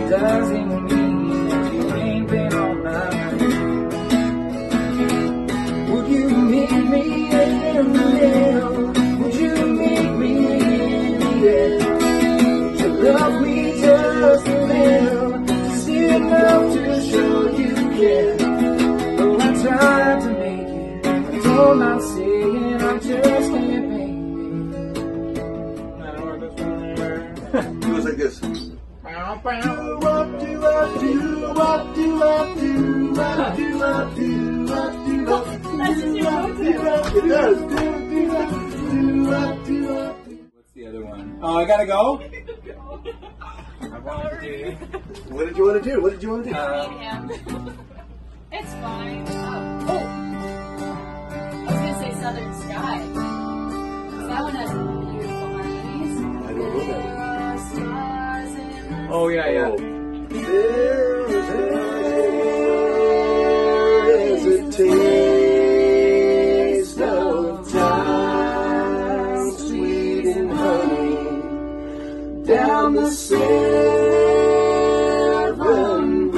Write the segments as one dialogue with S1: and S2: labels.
S1: doesn't mean that you ain't been on my mind. Would you meet me in the middle? Would you meet me in the air? Would you love me just a little? Just enough to show you care. Oh, I tried to make it, I told my saying I just can't make it.
S2: It was like this. It does.
S1: What's the other one? Oh, I gotta go? I wanted to do.
S2: What did you want to do? What did you want to do?
S3: It's fine. Oh. I was gonna say Southern Sky. That one has beautiful harmonies.
S2: I don't know that one.
S1: Oh, yeah, yeah.
S2: There's a taste of time, sweet and honey, down the 7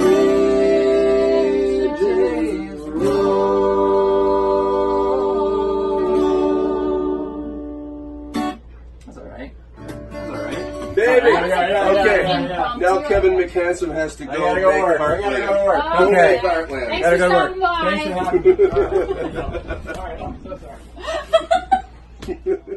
S2: bridges road.
S1: That's alright. That's alright.
S2: Baby!
S1: Yeah.
S2: Okay, now Kevin McHanson has to go.
S1: I gotta go work. I gotta go work.
S3: Oh,
S1: Okay.
S2: Heartland.
S3: Thanks
S1: Gotta
S3: for
S1: go work.
S3: stopping by.
S1: Thanks for having me. Alright, I'm so sorry.